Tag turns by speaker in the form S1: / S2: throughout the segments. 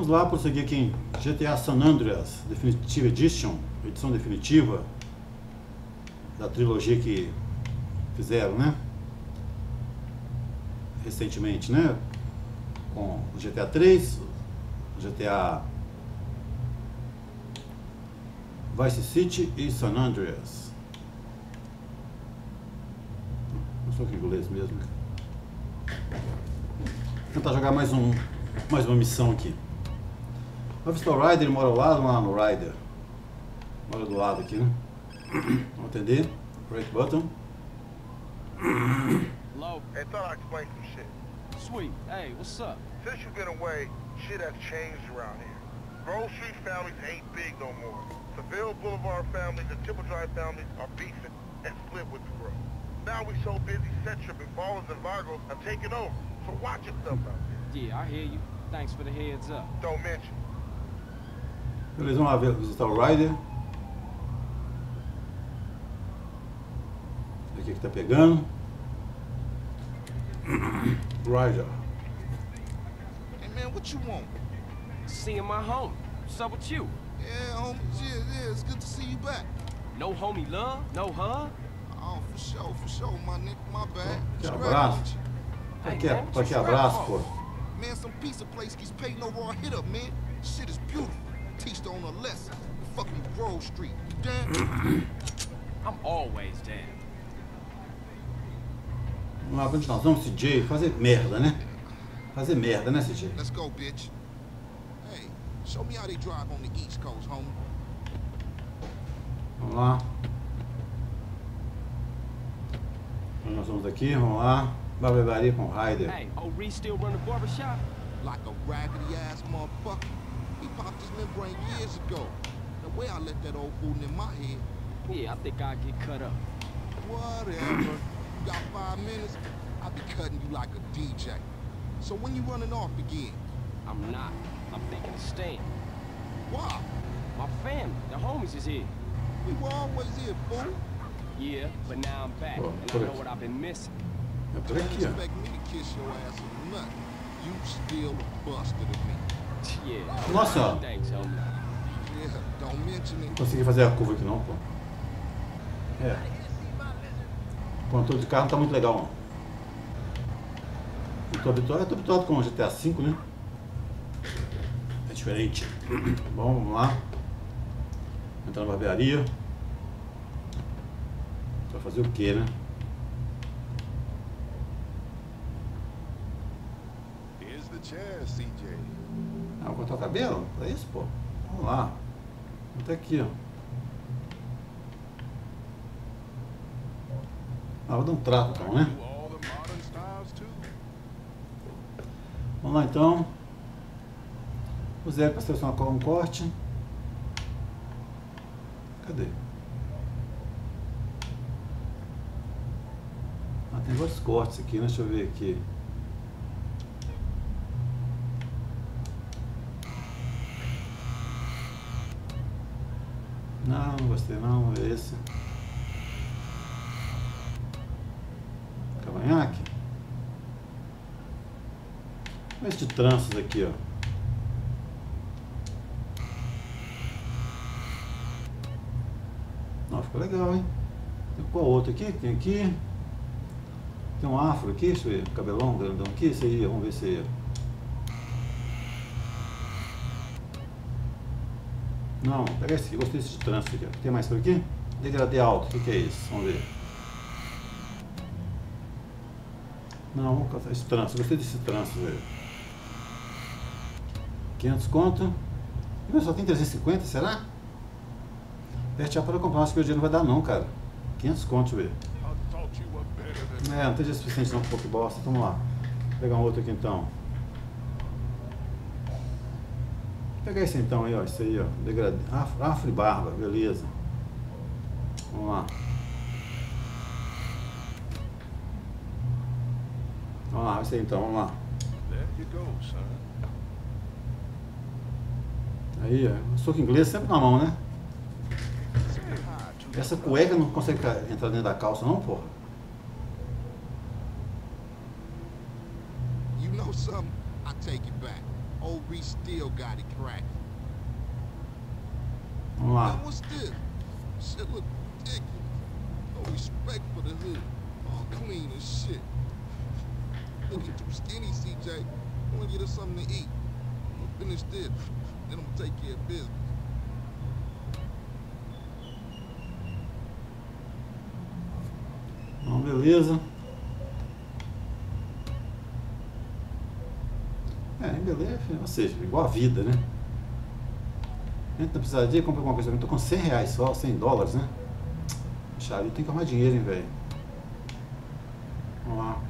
S1: Vamos lá prosseguir aqui em GTA San Andreas Definitive Edition, edição definitiva da trilogia que fizeram, né? Recentemente, né? Com o GTA 3, o GTA Vice City e San Andreas. Não sou aqui inglês mesmo. Vou tentar jogar mais uma missão aqui. Vai visitar o Ryder, ele mora ao lado, lá no Ryder. Mora do lado aqui, né? Vamos atender. Break button.
S2: Hello?
S3: Hey, thought I'd explain some shit.
S2: Sweet. Hey, what's up?
S3: Since you've been away, shit has changed around here. Grove Street families ain't big no more. Seville Boulevard families and Triple Drive families are beefing and split with the Grove. Now we so busy, set tripping, ballers and Vargos have taken over. So watch yourself out there.
S2: Yeah, I hear you. Thanks for the heads up.
S3: Don't mention.
S1: Beleza, vamos lá visitar o Ryder. Aqui que tá pegando. Ryder.
S4: Hey man, what you want?
S2: Seeing my homie. What's up with you?
S4: Yeah, homie, yeah, it's good to see you back.
S2: No homie love? No hug?
S4: Oh, for sure, my nigga, my bad.
S1: Que
S4: Scratch
S1: abraço.
S4: with you.
S1: Pra que abraço, pô.
S4: Man, some pizza place keeps paying no raw hit up, man. Shit is beautiful. Teach the owner a lesson. Fucking Grove Street. You damn?
S2: I'm always down.
S1: Vamos lá, continuação, CJ. Fazer merda, né? Fazer merda, né, CJ?
S4: Let's go, bitch. Hey, show me how they drive on the East Coast, homie.
S1: Vamos lá. Então nós vamos aqui, vamos lá. Barbearia com Ryder.
S2: Hey, oh, Reese still run the barbershop?
S4: Like a raggedy ass motherfucker. He popped his membrane years ago. The way I let that old fool in my head.
S2: Yeah, I think I'll get cut up.
S4: Whatever. You got 5 minutes? I'll be cutting you like a DJ. So when you running off again?
S2: I'm not. I'm thinking of staying.
S4: Why?
S2: My family, the homies is here.
S4: We were always here, fool.
S2: Yeah, but now I'm back,
S1: Oh,
S2: and I
S1: correct.
S2: know what I've been missing.
S1: É por
S4: Don't
S1: aqui, ó.
S4: expect me to kiss your ass or nothing. You still a buster to me.
S2: Yeah.
S1: Nossa,
S2: Thanks, homie.
S4: Yeah, don't mention it.
S1: não consegui fazer a curva aqui não, pô. É. O controle de carro não tá muito legal, não. Eu tô habituado com o GTA V, né? É diferente. Bom, vamos lá. Entrar na barbearia. Pra fazer o que, né?
S5: Here's the chair, CJ.
S1: Ah, vou cortar o cabelo? É isso, pô? Vamos lá. Até aqui, ó. Ah, vou dar um trato então, né?
S5: Do all the modern styles too.
S1: Vamos lá então. Usei para selecionar um corte. Cadê? Ah, tem vários cortes aqui, né? Deixa eu ver aqui. Não gostei não, é esse. Cavanhaque. Esse de tranças aqui, ó. Não, ficou legal, hein? Tem qual outro aqui? Tem aqui. Tem um afro aqui, deixa eu ver. Cabelão grandão aqui, esse aí, vamos ver se aí. Não, pega esse aqui, gostei desse de trança aqui, ó. Tem mais por aqui? Degradê alto, o que é isso? Vamos ver. Não, vamos caçar esse trança, gostei desse trança, velho. 500 conto. Meu, só tem 350, será? Aperte A para comprar, acho que o dinheiro não vai dar não, cara. 500 conto, deixa eu ver.
S5: I thought you were better than
S1: Não tem dinheiro suficiente não pro Pokébosta, então vamos lá. Vou pegar um outro aqui então. Vou pegar esse então aí, ó, esse aí, ó. Degradê. Afro e barba, beleza. Vamos lá. Vamos lá, esse aí então, vamos lá.
S5: There you go, son.
S1: Aí, ó, soco inglês sempre na mão, né?
S5: Say hi to
S1: Essa cueca não consegue entrar dentro da calça não, porra.
S4: You know something? I take it back. Old Reese still got it cracked.
S1: Vamos lá.
S4: Man, what's this? Shit look ridiculous. No respect for the hood. All clean as shit. Looking too skinny, CJ. I wanna get us something to eat. I'm gonna finish this. Then I'm gonna take care of business.
S1: Então, beleza. Beleza, ou seja, igual a vida, né? Entra na pisadinha, compra alguma coisa. Eu tô com 100 reais só, 100 dólares, né? Charlie, tem que arrumar dinheiro, hein, velho. Vamos lá.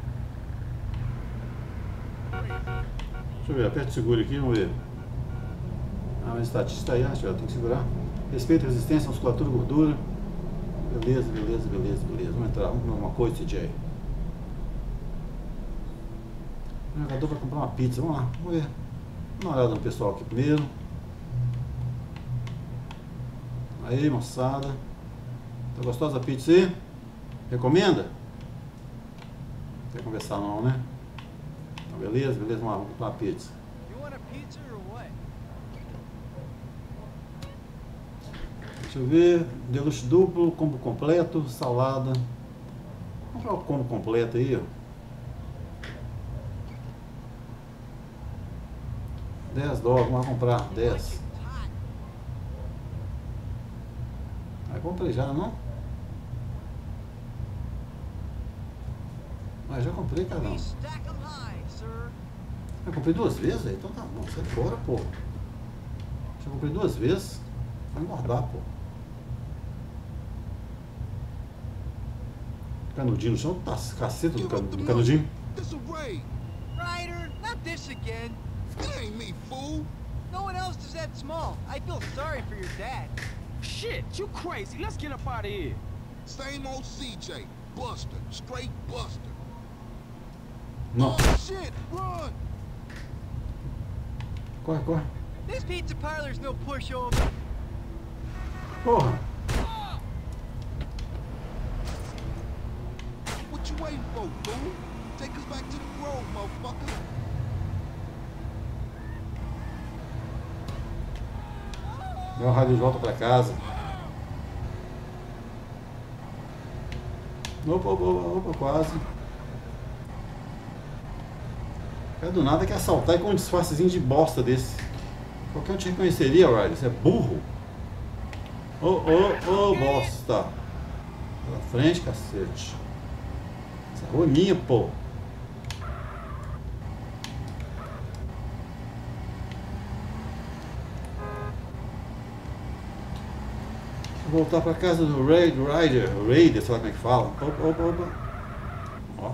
S1: Deixa eu ver, aperta o seguro aqui, vamos ver. Ah, mas estatista aí, acho que tem que segurar. Respeito, resistência, musculatura, gordura. Beleza, beleza, beleza, beleza. Vamos entrar, vamos comer alguma coisa, CJ. O jogador vai comprar uma pizza, vamos lá, vamos ver. Dá uma olhada no pessoal aqui primeiro. Aí, moçada. Tá gostosa a pizza aí? Recomenda? Não quer conversar não, né? Então, beleza, beleza, vamos lá, vamos comprar uma pizza.
S6: You want a pizza or what?
S1: Deixa eu ver, deluxe duplo, combo completo, salada. Vamos comprar o combo completo aí, ó. 10 dólares, vamos lá comprar 10. Aí comprei já, não? Mas já comprei, caramba.
S6: Stack 'em high, sir.
S1: Eu comprei 2 vezes aí, então tá bom, sai fora, pô. Já comprei 2 vezes. Vai engordar, pô. Canudinho no chão, tá caceta do canudinho.
S4: This a raid.
S6: Ryder, not this again.
S4: It ain't me, fool.
S6: No one else is that small. I feel sorry for your dad.
S2: Shit, you crazy. Let's get up out of here.
S4: Same old CJ. Buster. Straight Buster.
S1: Não,
S4: Oh, shit. Run.
S1: corre, corre.
S6: This pizza parlor's no pushover.
S1: Porra.
S4: What you waiting for, fool? Take us back to the grove, motherfucker.
S1: Deu uma rádio de volta pra casa. Opa, opa, opa, quase. É do nada que assaltar e com um disfarcezinho de bosta desse. Qualquer um te reconheceria, Ryder. Você é burro. Ô, bosta. Pela frente, cacete. Essa rua é minha, pô. Vou voltar pra casa do Ryder, sei lá como é que fala. Opa. Ó.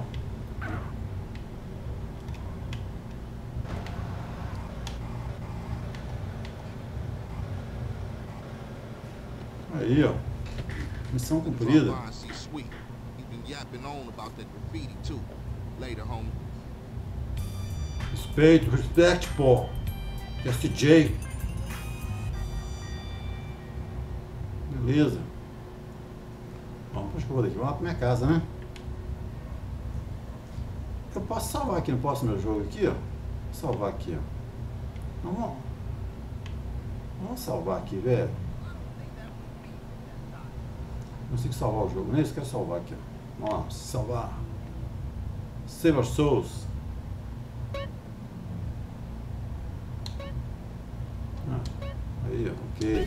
S1: Aí, ó. Missão cumprida.
S4: Drop by and see Sweet. He's been yapping on about that graffiti too. Later, homie.
S1: Respeito, respect, pô. SJ. Beleza. Bom, acho que eu vou daqui. Vamos lá pra minha casa, né? Eu posso salvar aqui, não posso meu jogo aqui, ó. Vou salvar aqui, ó. Vamos salvar aqui, velho. Não consigo salvar o jogo, nem isso quero salvar aqui, ó. Vamos lá, salvar. Save our souls. Aí, ó, ok.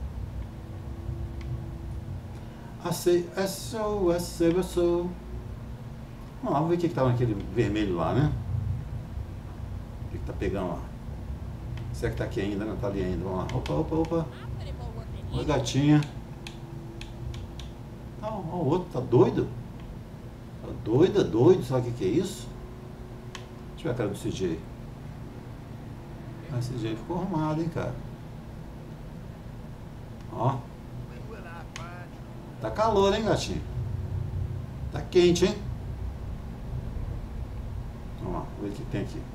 S1: SOS. Vamos lá, vamos ver o que estava naquele vermelho lá, né? O que tá pegando lá? Será que tá aqui ainda? Não tá ali ainda. Vamos lá. Opa. Oi, gatinha. Ó, o outro tá doido? Tá doido. Sabe o que é isso? Deixa eu ver a cara do CJ. Ah, esse CJ ficou arrumado, hein, cara. Ó. Tá calor, hein, gatinho? Tá quente, hein? Vamos lá, vamos ver o que tem aqui.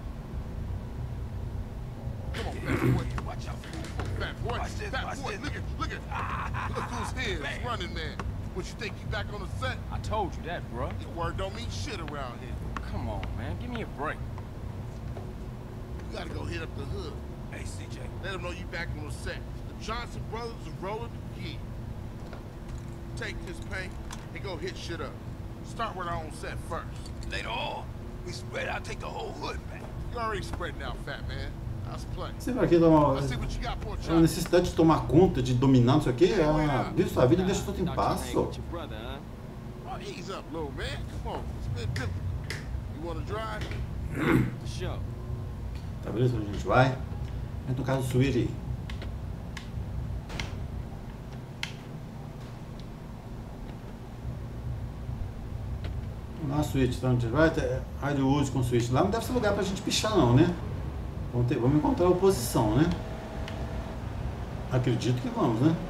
S4: Fat boy, look who's here. It's Running Man. What, you think you back on the set?
S2: I told you that, bruh.
S4: Your word don't mean shit around here.
S2: Come on, man. Give me a break.
S3: You gotta go hit up the hood.
S5: Hey, CJ.
S3: Let them know you back on the set. The Johnson brothers are rolling the key. Take this paint and go hit shit up. Start with our own set first.
S5: Later on, we spread out, take the whole hood back.
S3: You already spreading out, fat man. That's plenty.
S1: Sempre aqui dá uma,
S3: Let's see what you got for
S1: a
S3: Johnson.
S1: necessidade de tomar conta, de dominar, não sei o que. Vive sua vida e deixa tudo em paz, só.
S2: With your brother, huh?
S3: Oh, ease up, little man. Come on, it's been difficult. You wanna drive?
S2: For sure.
S1: Tá beleza? Onde a gente vai? Entra no caso do Sweetie. Vamos lá, Sweetie. Então, onde a gente vai? Hollywood com Sweetie. Lá não deve ser lugar pra gente pichar, não, né? Vamos encontrar oposição, né? Acredito que vamos, né?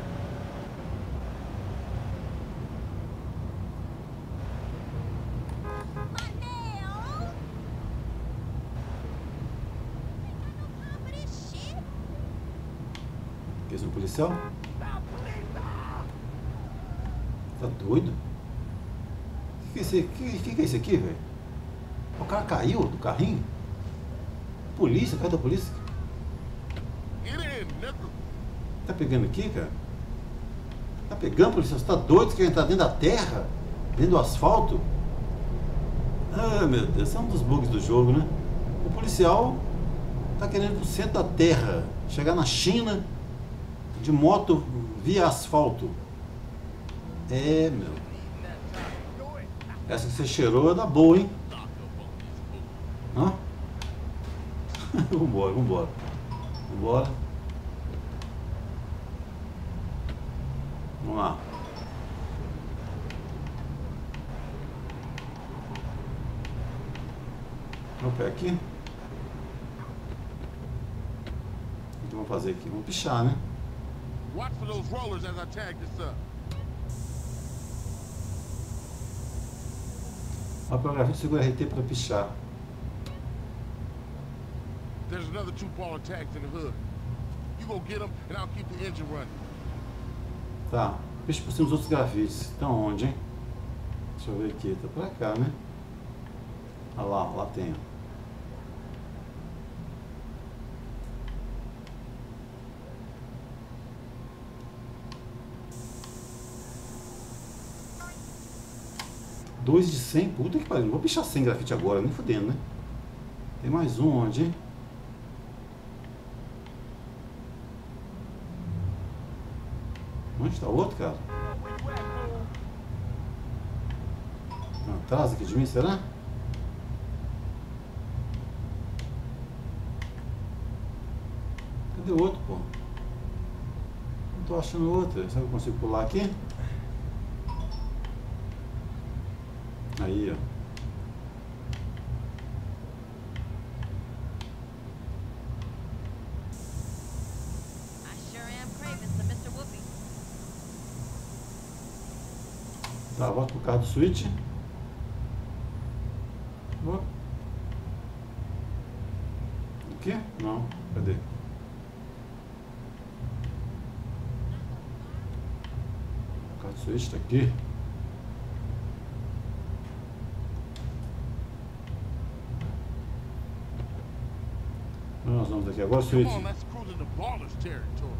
S1: Que esse é um policial? Tá doido? Que é esse aqui, velho? O cara caiu do carrinho? Polícia? Cadê a polícia?
S3: Get in, nickel.
S1: Tá pegando aqui, cara? Tá pegando, polícia? Você tá doido? Você quer entrar dentro da terra? Dentro do asfalto? Ah, meu Deus, esse é um dos bugs do jogo, né? O policial tá querendo ir pro centro da terra, chegar na China de moto via asfalto. É, meu. Essa que você cheirou é da boa, hein? Hã? Vambora, vambora. Vambora. Vamos lá. Meu pé aqui. O que vamos fazer aqui? Vamos pichar, né?
S3: Watch for those rollers as I tag this up.
S1: A programinha segura RT para pichar.
S3: There's another 2 baller tags in the hood. You go get them and I'll keep the engine running.
S1: Tá. Picha por cima dos outros grafites. Estão onde, hein? Deixa eu ver aqui. Tá pra cá, né? Olha lá, lá tem. Ó. Dois de 100? Puta que pariu. Não vou pichar 100 grafite agora, nem fudendo, né? Tem mais um onde, hein? Onde está o outro, cara? Atrás aqui de mim, será? Cadê o outro, pô? Não tô achando o outro. Será que eu consigo pular aqui? Aí, ó.
S7: I sure am craving some Mr. Whoopi.
S1: Tá, volta pro carro do Switch. Vou. O quê? Não, cadê? O carro do Switch tá aqui. Nós vamos aqui agora,
S3: Come
S1: Switch.
S3: on, let's cruise into ballers territory.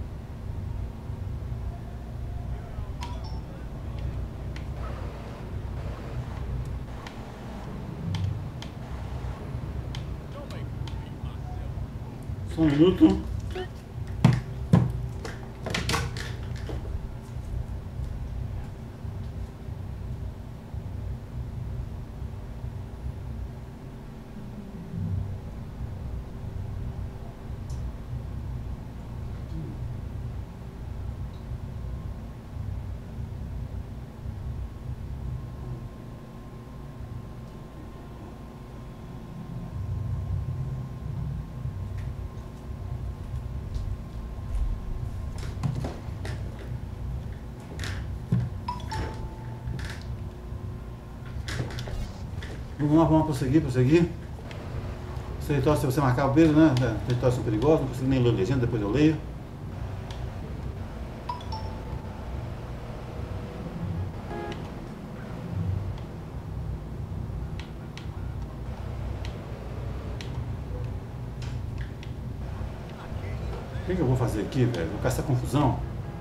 S1: Só um minuto. Vamos lá, vamos prosseguir. Os territórios, se você marcar o beijo, né? Territórios são perigosos, não consigo nem ler legenda, depois eu leio. que eu vou fazer aqui, velho? Vou ficar essa confusão.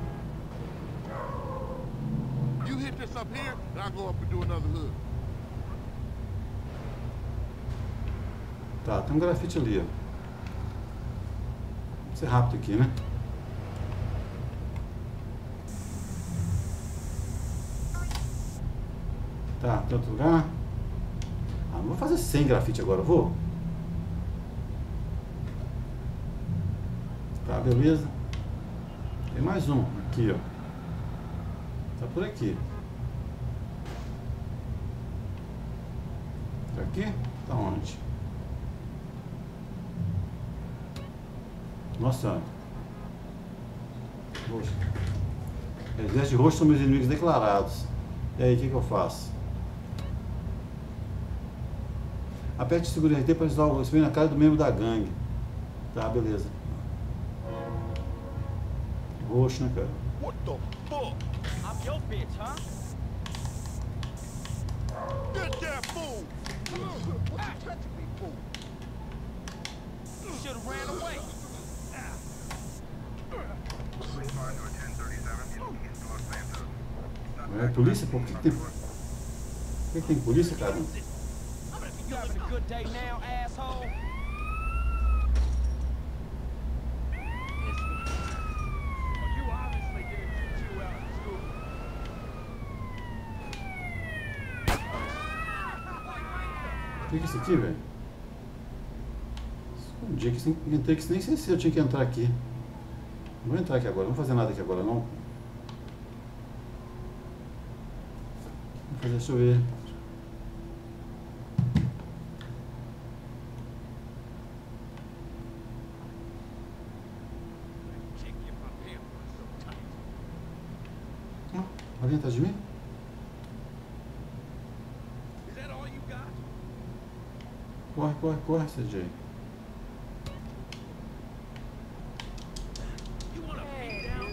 S4: You hit this up here, and I'll go up and do another hood.
S1: Tá, tem um grafite ali, ó. Vou ser rápido aqui, né? Tá, tem outro lugar? Ah, não vou fazer 100 grafite agora, vou? Tá, beleza. Tem mais um aqui, ó. Tá por aqui. Tá aqui? Tá onde? Nossa. Roxo. Exército de roxo são meus inimigos declarados. E aí, o que eu faço? Aperte o seguro RT para usar o espelho na cara do membro da gangue. Tá, beleza. Roxo, né, cara?
S5: What the fuck?
S2: I'm your bitch, huh?
S5: Get that fool! What you touching me for?
S2: You should have ran away.
S1: É polícia, pô? Por que tem polícia, cara?
S2: You having a good day now, asshole? Well, you obviously didn't get you out of school.
S1: O que é isso aqui, velho? Escondi aqui, entrei aqui, nem sei se eu tinha que entrar aqui. Não vou entrar aqui agora, não vou fazer nada aqui agora, não. Vou fazer, deixa eu ver. Alguém atrás de mim?
S5: Is that all you got?
S1: Corre, corre, corre, CJ.
S5: You wanna beat down?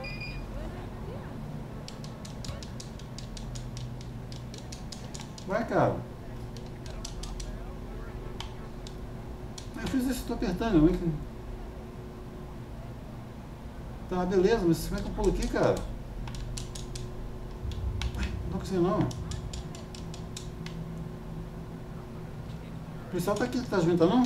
S1: Vai, cara. Eu fiz isso, tô apertando. Tá, beleza, mas como é que eu pulo aqui, cara? Não consigo não. O policial tá aqui, tá junto, não?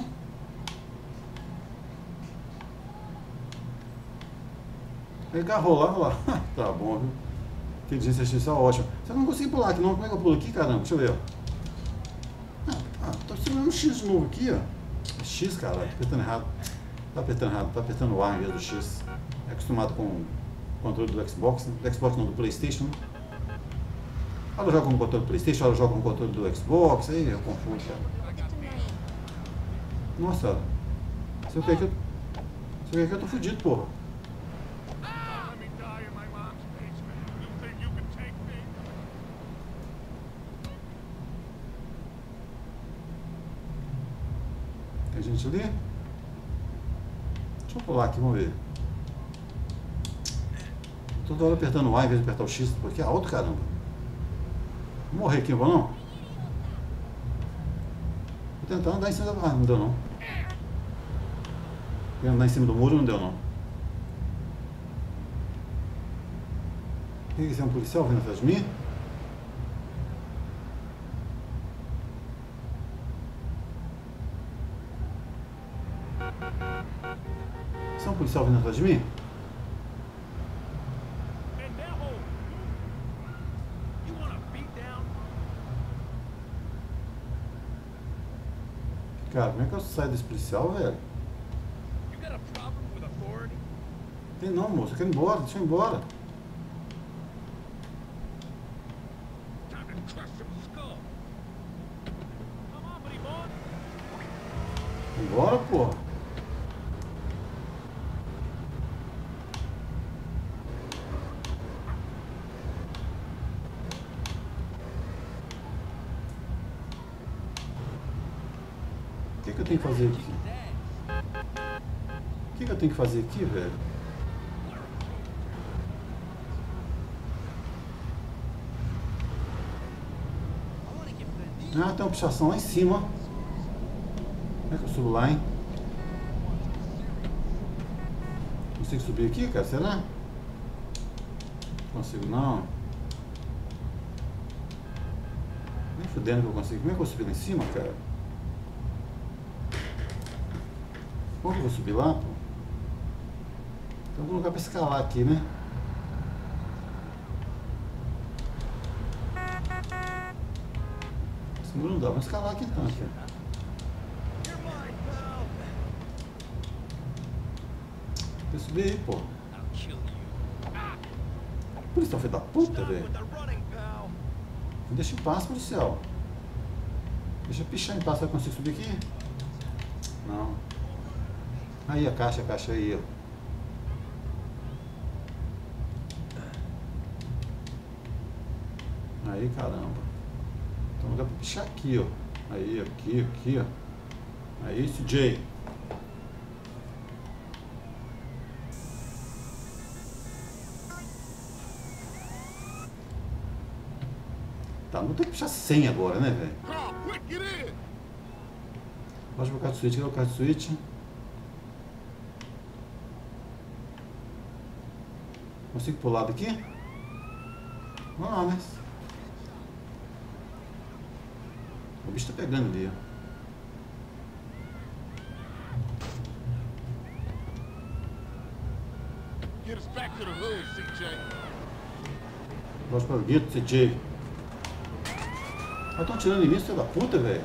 S1: Ele agarrou lá. Tá bom, viu? Inteligência artificial ótimo. Você não consegue pular aqui não, como é que eu pulo aqui, caramba? Deixa eu ver, ó. Tô segurando um X de novo aqui, ó. É X, cara, tô apertando errado. Tá apertando o A em vez do X. É acostumado com o controle do Xbox, né? Do Xbox não, do Playstation, né? Ela joga com o controle do Playstation, ela joga com o controle do Xbox, aí eu confundo, cara. Nossa, se eu quer que eu tô fudido, porra.
S5: Let me die in my mom's basement. You think you can take me?
S1: Tem gente ali? Deixa eu pular aqui, vamos ver. Toda hora apertando o A em vez de apertar o X, porque é alto, caramba. Vou morrer aqui, não vou não? Vou tentar andar em cima da... Ah, não deu não. Vou andar em cima do muro, não deu não. O que é isso? É um policial vindo atrás de mim? Isso é um policial vindo atrás de mim?
S5: You wanna beat down?
S1: Cara, como é que eu saio desse policial, velho?
S5: You got a problem with authority?
S1: Tem não, moço. Eu quero ir embora. Deixa eu ir embora.
S5: Time to crush some skull. Come on, buddy boy.
S1: Embora, porra. O que eu tenho que fazer aqui? O que eu tenho que fazer aqui, velho? Ah, tem uma pichação lá em cima. Como é que eu subo lá, hein? Consigo subir aqui, cara? Será? Não consigo não. Nem fudendo que eu consigo. Como é que eu vou subir lá em cima, cara? Como que eu vou subir lá, pô? Tem algum lugar pra escalar aqui, né? Esse muro não dá pra escalar aqui então, cara. Tem que subir aí, pô. Por isso tá filho da puta, velho. Deixa em paz, policial. Deixa eu pichar em paz. Vai conseguir subir aqui? Não. Aí a caixa aí, ó. Aí, caramba. Então lugar pra pichar aqui, ó. Aí, aqui, ó. Aí, CJ. Tá, não tem que puxar 100 agora, né, velho?
S4: Carl, quick, get in!
S1: Baixa pro carro de switch, cadê o carro de switch? Consigo pular daqui? Vamos lá, mas... O bicho tá pegando ali, ó.
S4: Get us back to the hood, CJ.
S1: Baixa para o gueto, CJ. Ah, estão tirando em mim, filho da puta, velho.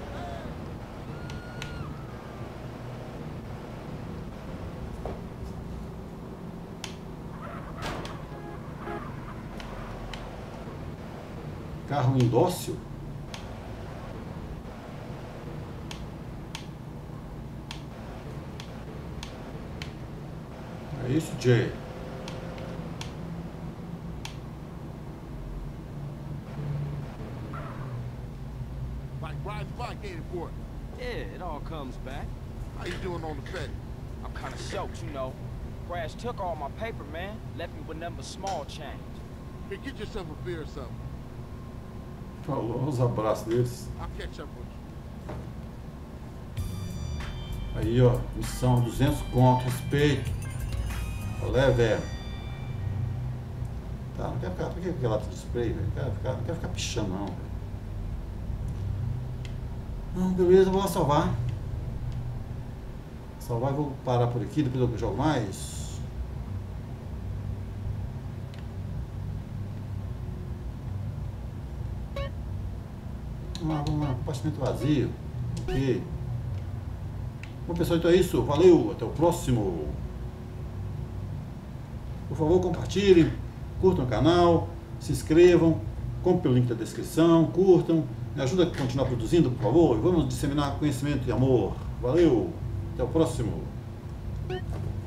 S1: Carro indócil? É isso, Jay.
S4: Like riding bike, ain't it, boy?
S6: Yeah, it all comes back.
S4: How you doing on the Fed?
S6: I'm kind of soaked, you know. Crash took all my paper, man. Left me with nothing but small change.
S4: Here, get yourself a beer or something.
S1: Falou, os abraços deles.
S4: I'll catch up with you.
S1: Aí, ó, missão 200 conto, respeito. Qual é, velho? Tá, não quero ficar. Por que aquele lata de spray, velho? Não quero ficar pichando, não, velho. Não, beleza, vou lá salvar. Salvar e vou parar por aqui, depois eu jogo mais. Vamos lá, compartimento vazio. Ok. Bom, pessoal, então é isso. Valeu, até o próximo. Por favor, compartilhem, curtam o canal, se inscrevam, comprem pelo link da descrição, curtam, me ajuda a continuar produzindo, por favor, e vamos disseminar conhecimento e amor. Valeu, até o próximo.